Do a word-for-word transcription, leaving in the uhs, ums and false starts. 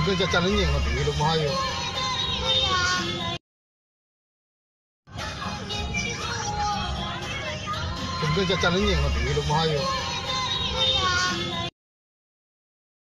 跟家家人人我对了嘛有。跟家家人人我对了嘛有。